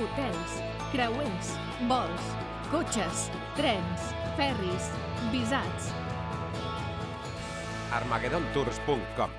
hotels, creuers, vols, cotxes, trens, ferris, visats. armagedontours.com.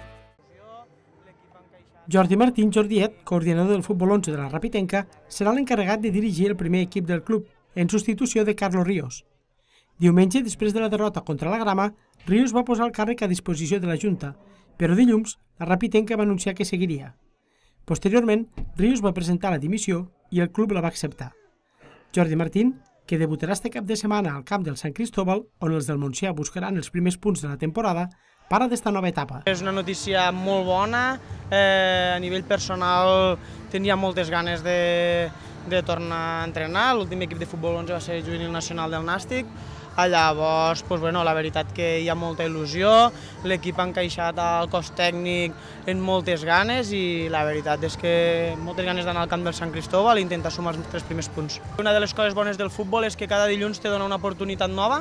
Jordi Martín Jordiet, coordinador del futbol 11 de la Rapitenca, serà l'encarregat de dirigir el primer equip del club, en substitució de Carlos Ríos. Diumenge, després de la derrota contra la Grama, Ríos va posar el càrrec a disposició de la Junta, però dilluns la Rapitenca va anunciar que seguiria. Posteriorment, Ríos va presentar la dimissió i el club la va acceptar. Jordi Martín, que debutarà este cap de setmana al camp del Sant Cristóbal, on els del Montsià buscaran els primers punts de la temporada, parla d'esta nova etapa. És una notícia molt bona, a nivell personal tenia moltes ganes de tornar a entrenar. L'últim equip de futbol 11 va ser juvenil nacional del Nàstic. Llavors, la veritat que hi ha molta il·lusió, l'equip ha encaixat al cos tècnic en moltes ganes i la veritat és que moltes ganes d'anar al camp del Sant Cristóbal i intentar sumar els 3 primers punts. Una de les coses bones del futbol és que cada dilluns te dona una oportunitat nova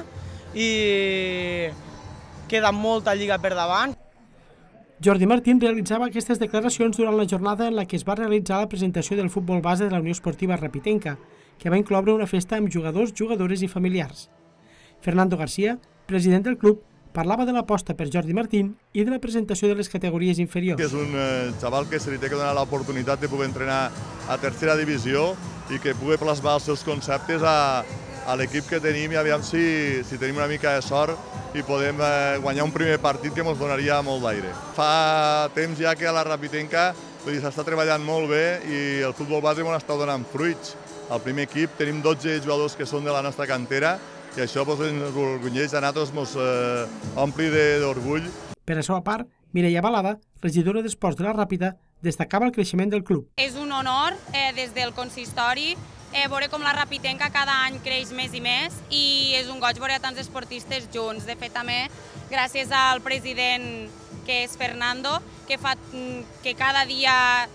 i queda molta lliga per davant. Jordi Martín realitzava aquestes declaracions durant la jornada en la que es va realitzar la presentació del futbol base de la Unió Esportiva Rapitenca, que va incloure una festa amb jugadors, jugadores i familiars. Fernando García, president del club, parlava de l'aposta per Jordi Martín i de la presentació de les categories inferiors. És un xaval que se li té que donar l'oportunitat de poder entrenar a tercera divisió i que pugui plasmar els seus conceptes a l'equip que tenim i aviam si tenim una mica de sort i podem guanyar un primer partit que ens donaria molt d'aire. Fa temps ja que a la Rapitenca s'està treballant molt bé i el futbol base ens està donant fruits. Al primer equip tenim 12 jugadors que són de la nostra cantera i això ens orgulleix, a nosaltres ens ompli d'orgull. Per a la seva part, Mireia Balada, regidora d'Esports de la Ràpita, destacava el creixement del club. És un honor des del consistori veure com la Rapitenca cada any creix més i més i és un goig veure tants esportistes junts. De fet, també gràcies al president, que és Fernando, que fa que cada dia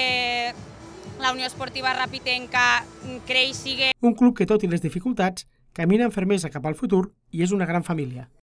la Unió Esportiva Rapitenca creixi. Un club que, tot i les dificultats, camina amb fermesa cap al futur i és una gran família.